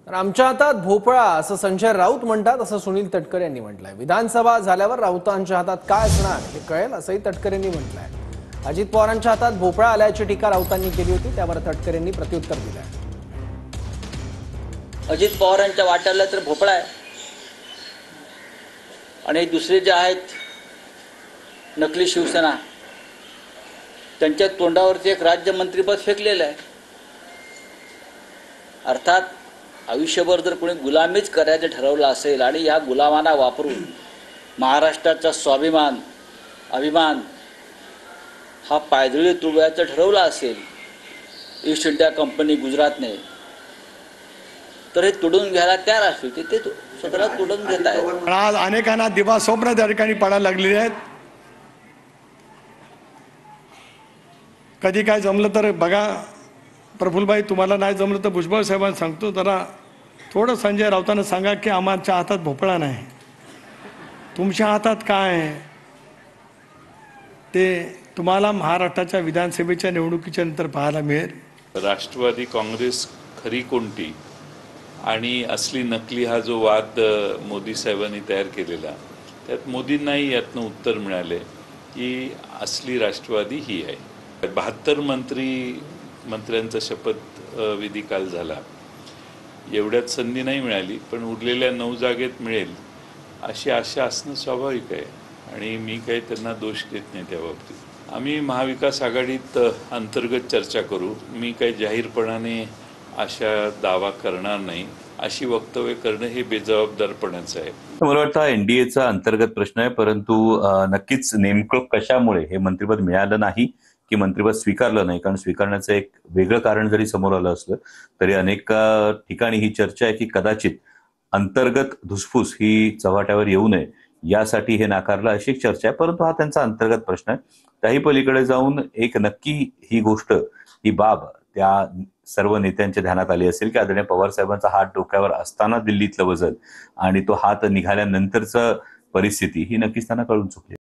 तर आमच्या हातात भोपळा असं संजय राऊत म्हणतात असं सुनील तटकरे यांनी म्हटलंय। विधानसभा झाल्यावर राऊतांच्या हातात काय असणार हे कळेल असंही तटकरे यांनी म्हटलंय। अजित पवारांच्या हातात भोपळा आल्याची टीका राऊतांनी केली होती, त्यावर तटकरे यांनी प्रत्युत्तर दिलंय। अजित पवारांच्या वाट्याला तर भोपळा आहे आणि दुसरे जे आहेत नकली शिवसेना त्यांच्या तोंडावरती एक राज्यमंत्रीपद फेकलेलं आहे। अर्थात आयुष्यभर जर कोणी गुलामीच करायचं ठरवलं असेल आणि या गुलामांना वापरून महाराष्ट्राचा स्वाभिमान अभिमान हा पायदळी तुडवायचं ठरवलं असेल ईस्ट इंडिया कंपनी गुजरातने, तर हे तुडून घ्यायला तयार असतील ते स्वतःला तुडून घेत आहेत। आज अनेकांना दिवा स्वप्न त्या ठिकाणी पडायला लागलेली आहेत। कधी काय जमलं तर बघा प्रफुल्लभाई, तुम्हाला नाही जमलं तर भुजबळ साहेबांना सांगतो, जरा थोडं संजय राऊतांना सांगा की आमच्या हातात भोपळा नाही, तुमच्या हातात काय आहे ते तुम्हाला महाराष्ट्राच्या विधानसभेच्या निवडणुकीच्या नंतर पाहायला मिळेल। राष्ट्रवादी काँग्रेस खरी कोणती आणि असली नकली हा जो वाद मोदी साहेबांनी तयार केलेला, त्यात मोदींनाही यातनं उत्तर मिळाले की असली राष्ट्रवादी ही आहे। 72 मंत्र्यांचा शपथविधी काल झाला। एवढ्यात संधी नाही मिळाली, पण उरलेल्या 9 जागेत मिळेल अशी आशा असणं स्वाभाविक आहे आणि मी काही त्यांना दोष देत नाही त्या बाबतीत। आम्ही महाविकास आघाडीत अंतर्गत चर्चा करू। मी काही जाहीरपणाने अशा दावा करणार नाही, अशी वक्तव्य करणं हे बेजबाबदारपणाचं आहे। मला वाटतं एनडीएचा अंतर्गत प्रश्न आहे, परंतु नक्कीच नेमकं कशामुळे हे मंत्रिपद मिळालं नाही की मंत्रिपद स्वीकारलं नाही, कारण स्वीकारण्याचं एक वेगळं कारण जरी समोर आलं असलं तरी अनेक ठिकाणी ही चर्चा आहे की कदाचित अंतर्गत धुसफूस ही चव्हाट्यावर येऊ नये यासाठी हे नाकारलं अशी एक चर्चा आहे, परंतु हा त्यांचा अंतर्गत प्रश्न आहे। त्याही पलीकडे जाऊन एक नक्की ही गोष्ट ही बाब त्या सर्व नेत्यांच्या ध्यानात आली असेल की आदरणीय पवार साहेबांचा हात डोक्यावर असताना दिल्लीतलं वजन आणि तो हात निघाल्यानंतरचं परिस्थिती ही नक्कीच त्यांना कळून चुकली।